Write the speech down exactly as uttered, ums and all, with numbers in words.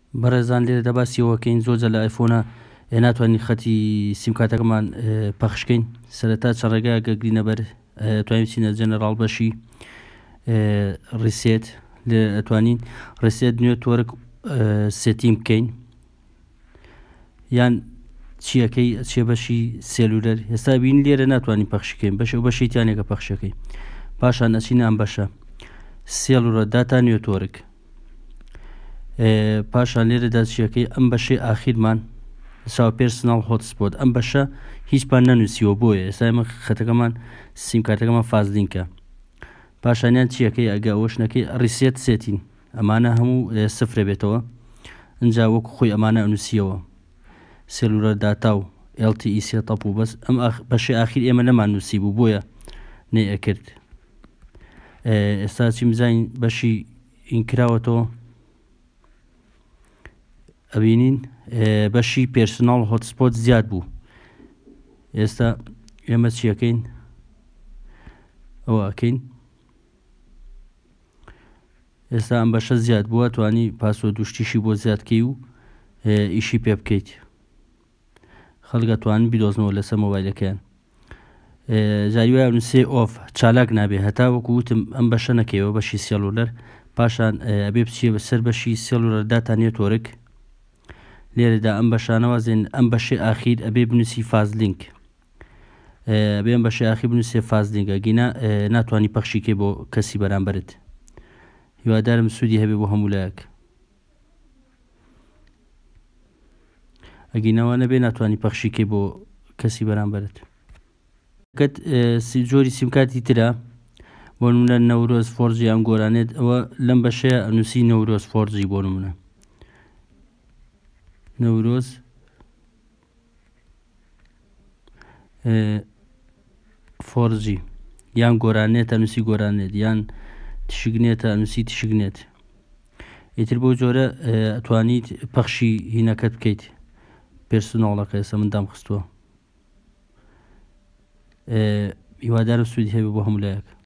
بەڕێزان لێرە دەباسیەوەکەین زۆرجە لە ئایفۆنە ناتوانین خەتی سیمکاتەکەمان پەخشکەین. سەرەتا چەند ڕێگایەکە گرینە بەر توانین بچینە جەنەڕاڵ بەشی ڕیسێت، لێ ئەتوانین ڕیسێت نێتوەرک سێتیم بکەین، یان چیەکەی چێ بەشی سێلولەر. ئێستا بین لێرە ناتوانین پەخشکەین، بەش ئەو بەشی تیانێکە پەخشەکەی. پاشان ئەچینە ئەم بەشە سێلولەر داتا نێتوەرک. پاشان لێرەدا چیەکەی ئەم بەشەی ئاخیرمان چاو پێرسناڵ هۆتسپۆت، ئەم بەشە هیچمان نەنووسیوە بۆیە ئێستا ئێمە خەتەکەمان سیمکارتەکەمان فازلینکە. پاشانیان چیەکەی ئەگە ئەوەشنەکەی ڕیسێت سێتین، ئەمانە هەموو سفرە بێتەوە، ئەجا وەکو خۆی ئەمانە ئەنووسیەوە سێلولەر داتا و ئێل تی ئی سێتەپ و بەس. ئەم بەشەی ئاخیر ئێمە نەمان نووسی بوو بۆیە نەی ئەکرد. ئێستا چیم بزانین بەشی ئینکراوەتەوە ئەبینین بەشی پێرسناڵ هۆتسپۆت زیاد بوو. ئێستا ئێمە چیەکەین ئەوە ئەکەین، ئێستا ئەم بەشە زیاد بووە، توانی پاسوە دوشتیشی بۆ زیادکەی و ئیشی پێ بکەیت. خەڵک ئەتوانن بیدۆزنەوە لەسەر مۆبایلەکەیان. جاری وایە نووسێ ئۆف چالاک نابێ، هەتا وەکو وتم ئەم بەشە نەکەیەوە بەشی سێلولەر. پاشان ئەبێ بچیە بەسەر بەشی سێلولەر داتا نێتوەرک. لێرەدا ئەم بەشانەوازێن ئەم بەشەی ئاخیر ئەبێ بنووسی فازلینک، ئەبێ ئەم بەشەی ئاخیر بنووسێ فازلینک، ئەگینا ناتوانی پەخشیکەی بۆ کەسی بەرامبەرت. هیوادارم سوودی هەبێ بۆ هەموو لایەک. ئەگینەوە نەبێ ناتوانی پەخشیکەی بۆ کەسی بەرامبەرت. کەت جۆری سیمکاتی ترە، بۆ نمونە نەورۆز فۆرجی ئەم گۆرانێت، ئەوە لەم بەشەیە ئەنووسی نەورۆز فۆرجی بۆ نمونە نەورۆز فۆرجی، یان گۆرانێت ئەنووسی گۆرانێت، یان تشکنێتە ئەنووسی تشکنێت. ئیتر بۆ جۆرە ئەتوانیت پەخشی هینەکەت بکەیت. پێرسناڵەکە ئێستا من دام خستووە. هیوادارم سوودی هەبێ بۆ هەموو لایەک.